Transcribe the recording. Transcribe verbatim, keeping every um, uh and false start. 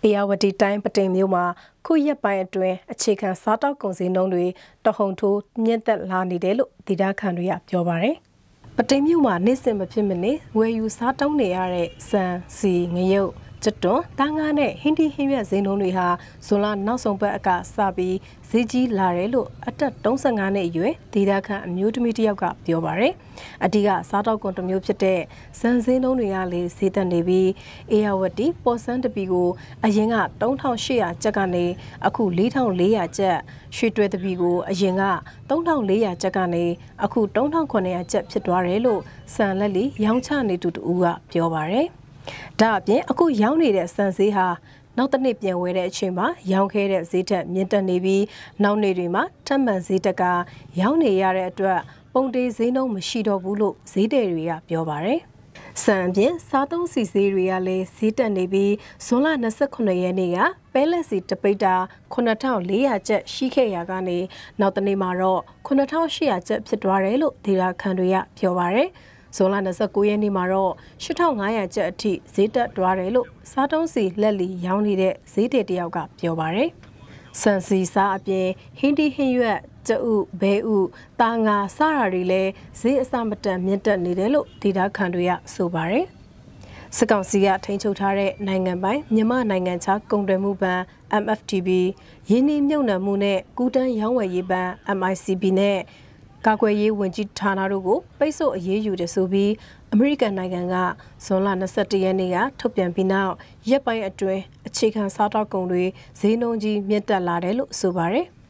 Ayawati time ပတိမ်မျိုးမှာခုရက်ပိုင်းအတွင်းအခြေခံစားတောက်ကုန်စည်နှုန်းတွေတဟုန်ထိုးမြင့်တက်လာနေတယ်လို့ဒေသခံတွေကပြောပါတယ်။ပတိမ်မျိုးမှာနေ့စဉ်မဖြစ်မနေဝယ်ယူစားတောင်းနေရတဲ့စံစီငရုတ်ကျွတ်တွန်တန်းကားနဲ့ဟင်းတီဟင်းရွက်ဈေးနှုန်းတွေဟာဇွန်လနောက်ဆုံးပတ်အကစပြီးဈေးကြီးလာတယ်လို့အသက်၃၅နှစ်အရွယ်ဒေသခံအမျိုးသမီးတစ်ယောက်ကပြောပါတယ်။အဓိကစားတောက်ကုန်တစ်မျိုးဖြစ်တဲ့စံဈေးနှုန်းတွေကလည်းဈေးတက်နေပြီးအေယာဝတီပေါ်စန်းတပီကိုအရင်က၃ထောင်၈ရာကျပ်ကနေအခု၄ထောင်၄ရာကျပ်ရွှေတွဲတပီကိုအရင်က၃ထောင်၄ရာကျပ်ကနေအခု၃ထောင်၇ရာကျပ်ဖြစ်သွားတယ်လို့စံလက်လီရောင်းချနေသူတူကပြောပါတယ်။ဒါအပြင်အခုရောင်းနေတဲ့စံဈေးဟာနောက်တစ်နှစ်ပြန်ဝယ်တဲ့အချိန်မှာရောင်းခဲ့တဲ့ဈေးတက်မြင့်တက်နေပြီးနောက်နေ့တွေမှာထပ်မံဈေးတက်ကရောင်းနေရတဲ့အတွက်ပုံတေးဈေးနှုန်းမရှိတော့ဘူးလို့ဈေးတယ်တွေကပြောပါတယ်။စံအပြင်စားသုံးစီဈေးတွေကလည်းဈေးတက်နေပြီးဇွန်လ၂၉ရက်နေ့ကပဲလက်စီတပိတ်တာခုနှစ်ထောင်၄ရာကျပ်ရှိခဲ့ရာကနေနောက်တစ်နေ့မှာတော့ခုနှစ်ထောင်၈ရာကျပ်ဖြစ်သွားတယ်လို့ဒေသခံတွေကပြောပါတယ်။ဇွန်လ၂၉ရက်နေ့မှာတော့၈ထောင်၅ရာကျပ်အထိဈေးတက်သွားတယ်လို့စားတုံးစီလက်လီရောင်းနေတဲ့ဈေးတယ်တယောက်ကပြောပါတယ်။စံစီစားအပြင်ဟင်းတီဟင်းရွက်ကျဥဘဲဥတာငါစတာတွေလည်းဈေးအစမတန်မြင့်တက်နေတယ်လို့ဒေသခံတွေကဆိုပါတယ်။စစ်ကောင်စီကထိန်းချုပ်ထားတဲ့နိုင်ငံပိုင်မြန်မာနိုင်ငံခြားကုန်သွယ်မှုဘဏ် M F T B ရင်းနှီးမြှုပ်နှံမှုနဲ့ကူးတန်းရောင်းဝယ်ရေးဘဏ် M I C B နဲ့ကာကွယ်ရေးဝန်ကြီးဌာနတို့ကိုပိတ်ဆို့အရေးယူတယ်ဆိုပြီးအမေရိကန်နိုင်ငံကဇွန်လ၂၁ရက်နေ့ကထုတ်ပြန်ပြီးနောက်ရက်ပိုင်းအတွင်းအခြေခံစားတောက်ကုန်တွေဈေးနှုန်းကြီးမြင့်တက်လာတယ်လို့ဆိုပါတယ်။